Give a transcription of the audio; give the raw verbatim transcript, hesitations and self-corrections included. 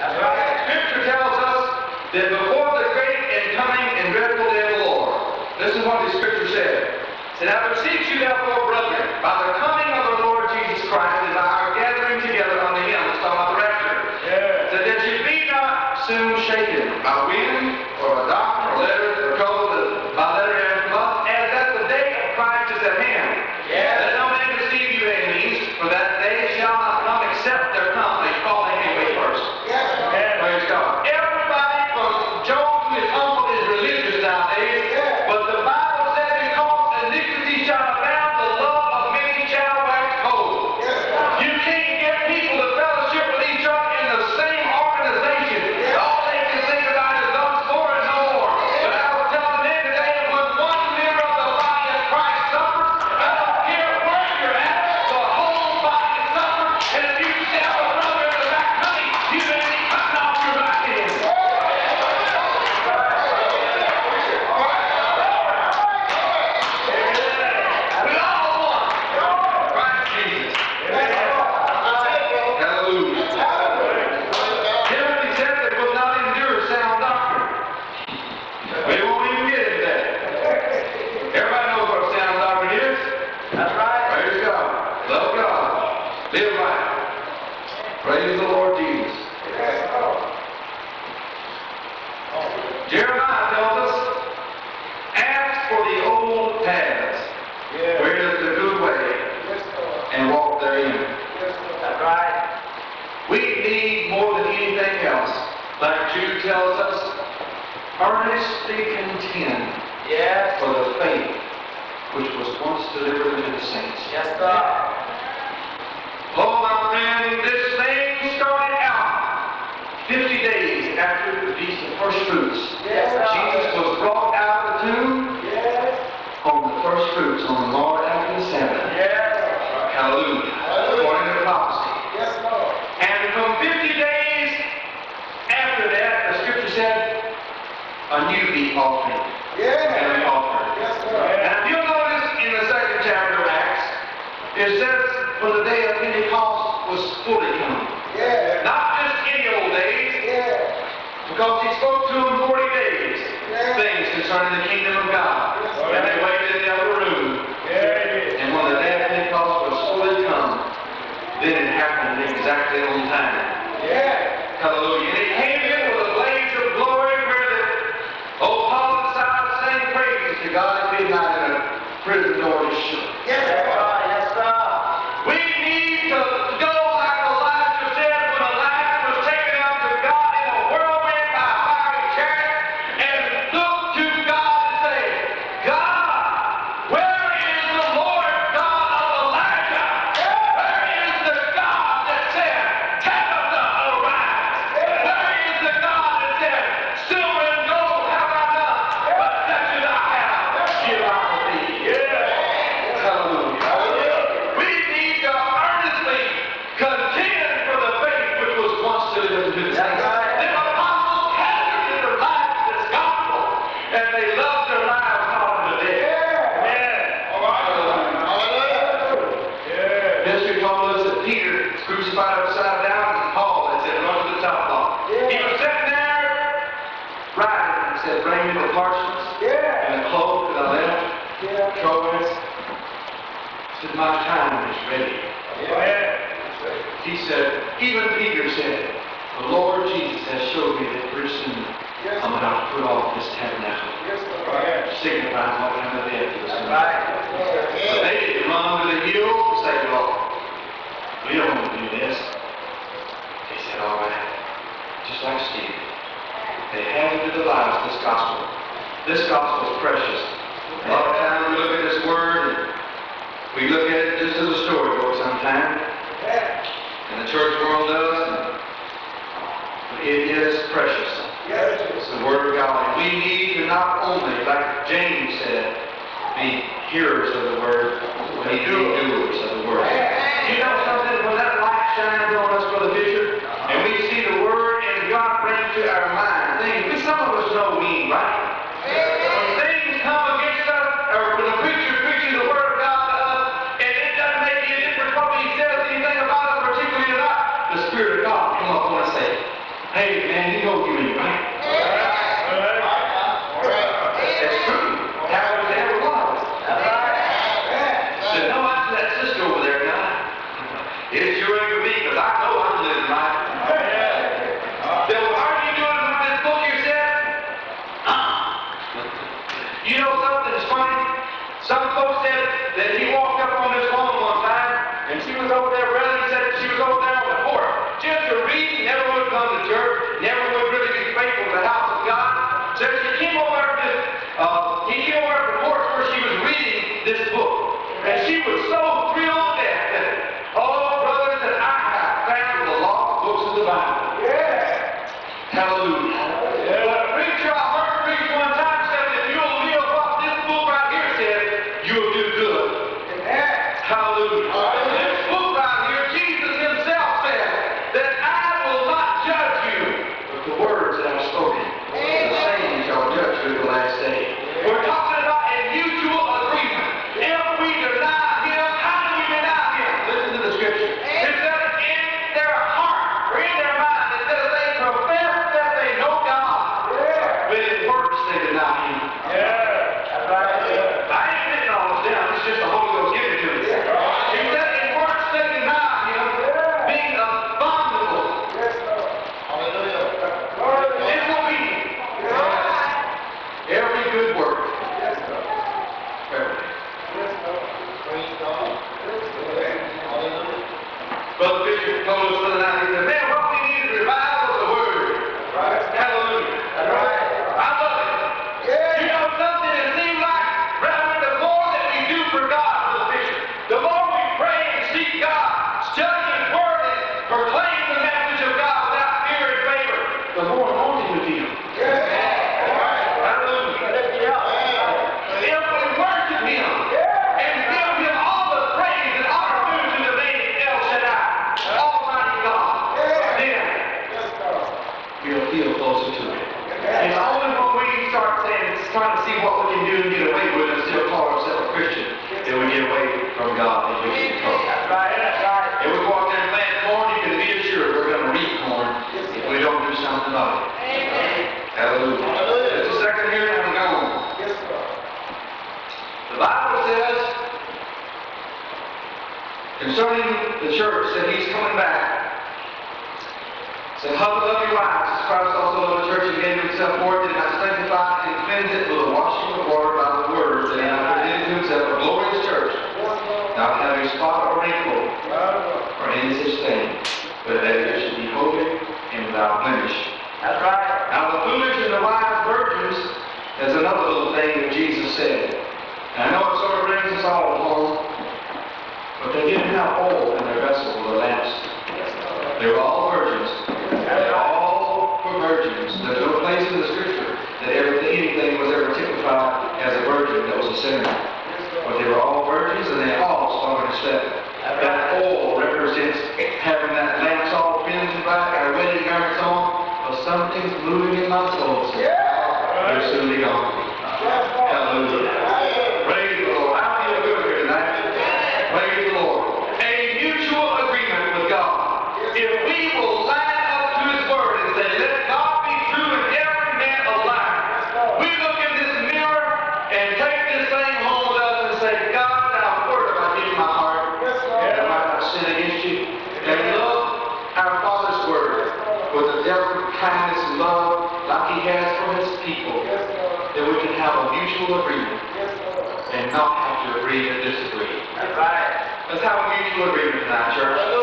That's right. Scripture tells us that before the great and coming and dreadful day of the Lord, this is what the Scripture said. It said, I beseech you therefore, brethren, by the coming of our Lord Jesus Christ, and by our gathering together unto him, it's talking about the rapture, yeah. So that you be not soon shaken by wind, or by doctrine, or letters, or trouble, by letter and month, as that the day of Christ is at hand. Yeah. Let no man deceive you, enemies, for that day shall not come except there come a falling away first. Yes. Yeah. Praise God. Everybody from Job to his uncle is religious nowadays, yeah. But the Bible says, because iniquity shall abound, the love of many shall wax cold. Yes. You can't get people to fellowship with each other in the same organization. Yes. All they can think about is us four and no more. Yes. But I will tell them today, when one member of the body of Christ suffers, I don't care where you're at, the whole body suffers. And if you have a brother in the back coming, you better be cutting off your back end. We all one. Christ Jesus. Hallelujah. Timothy said they will not endure sound doctrine. We won't even get into that. Everybody knows what sound doctrine is. That's right. Praise God. Love God. Live right. Praise the Lord Jesus. Jeremiah tells us, ask for the old paths, yeah. Where is the good way, and walk therein. That's right. We need more than anything else, like Jude tells us, earnestly contend, yes, for the faith which was once delivered unto the saints. Yes, God. Oh, my friend, this thing started out fifty days after the Feast of First Fruits. Yes, Jesus was brought out of the tomb, yes, on the first fruits, on the Lord after the Sabbath. Yes. Hallelujah. Hallelujah. According to prophecy. Yes, Lord. And from fifty days after that, the Scripture said, a new meat offering. Yes. And an offering. Yes, Lord. And if you'll notice in the second chapter of Acts, it says, when the day of Pentecost was fully come. Yeah. Not just any old days. Yeah. Because he spoke to them forty days. Yeah. Things concerning the kingdom of God. Yeah. And they waited in the upper room. Yeah. And when the day of Pentecost was fully come, then it happened exactly on time. Yeah. Hallelujah. And it came in with a blaze of glory where the old Paul and Silas sang praises to God at midnight and a prison door is shut. Yes, sir. Yes, sir. We need to go like Elijah said when Elijah was taken up to God in a whirlwind by a fiery chariot, and look to God and say, God, where is the Lord God of Elijah? Where is the God that said, Tabitha, arise? Where is the God that said, silver and gold have I none, but such as I have, give I to thee? Yeah. Hallelujah. We need to earnestly contend for the faith which was once delivered to the saints. The apostles hazarded their lives in this gospel, and they loved their lives not unto death. Amen. All right. Hallelujah. Yeah. History told us that Peter was crucified upside down, and Paul had said, run to the top block. Yeah. He was sitting there writing and said, bring me the parchments, yeah, and the cloak that I left. Yeah. Troas. Said, my time is ready. Yeah. He said, even Peter said, the Lord Jesus has showed me that pretty soon, yes, I'm about to put off this tabernacle. Yes, right. Signifying what kind of death was coming. Right. But they didn't run to the hill and say, Lord, we don't want to do this. They said, all right. Just like Stephen. They had to devise this gospel. This gospel is precious. A lot of times we look at this word and we look at it just as a storybook sometimes. And the church world does. But it is precious. It's the Word of God. And we need to not only, like James said, be hearers of the Word, but be doers of the Word. You know something? When that light shines on us for the future, and we see the Word, and God brings to our mind things. Some of us know we ain't right. When things come against us, or when the preacher preaches the Word of God to us, and it doesn't make any difference what he says anything about us particularly or not, the Spirit of God come up and say, Hey, man, you know you ain't right. That's true. That was ever was. Said, no, that's that sister over there now. It's sure ain't for me, because I know I'm living right. Said, well, aren't you doing what this book here said? You know something that's funny? Some folks said that he walked up on this woman one time, and she was over there, brother, he said that she was over there on the porch. Just to read, never would come to church, never would really be faithful to the house of God. So she came over to this, uh, he came over to the porch where she was reading this book. And she was so thrilled to death that, oh, brothers, that I have found the lost books of the Bible. Yeah. Hallelujah. Yeah. But a preacher I heard preach one time said, if you'll live what this book right here says, you'll do good. Yeah. Hallelujah. Hallelujah. This book right here, Jesus himself said that I will not judge you, but the words that I've spoken, the same shall judge you at the last day. We're talking about a mutual agreement. If we deny him, how do we deny him? Listen to the scripture. It says in their heart, or in their mind, it says they profess that they know God. Yeah. But in works they deny him. Yeah. That's right. Yeah. I ain't written all this down. It's just the Holy Ghost giving it to me. Yeah. He said in works they deny him, yeah, being abominable. Yes, Lord. Hallelujah. Disobedient. Yeah. Every good work. Yes, Lord. Every. Yes, Lord. Praise God. Hallelujah. Brother Bishop told us the other night, he said, man, what we need is revival of the Word. Right. Hallelujah. That's right. I love it. Yeah. You know something, it seems like, rather the more that we do for God, Brother Bishop, the more we pray and seek God, study His Word and proclaim the message of God without fear and favor, the more anointing we feel. Yeah. Hallelujah. If we worship Him, yeah, and give Him all the praise and honor due to the name El Shaddai, Almighty God, yeah, then we'll feel closer to Him. Yeah. It's only when we start saying, trying to see what we can do and get away with and still call ourselves a Christian, that we get away from God and we get in trouble. That's right, that's right. If we go out there and plant corn, you can be assured we're going to reap corn if we don't do something about it. Amen. Hallelujah. Hallelujah. Just a second here and I'm going. Yes, sir. The Bible says concerning the church that He's coming back. It said, husband, love your wives, as Christ also loved the church and gave Himself for it, and I sanctify and cleanse it with the washing of water by the word, that He might present to Himself a glorious church, not having spot or wrinkle or any such thing, but that it should be holy and without blemish. That's right. Now the foolish and the wise virgins is another little thing that Jesus said. And I know it sort of brings us all home, but they didn't have oil in their vessel or lamps. They were all virgins. They all were virgins. There's no place in the scripture that everything, anything was ever typified as a virgin that was a sinner. But they were all virgins and they all started to step. That oil represents having that lamps all pins and back and our wedding garments on. But something's moving in my soul. So they're soon be gone. Hallelujah. Praise the Lord. I feel good here tonight. Praise the Lord. A mutual agreement with God. If we will line up to His Word and say, let God be true and every man a liar. We look in this mirror and take this thing home with us and say, God, now word have I given my heart, that I might not sin against you. And love our Father's Word with a depth of kindness and love like He has for His people, that we can have a mutual agreement and not have to agree to disagree. That's right. Let's have a mutual agreement tonight, church.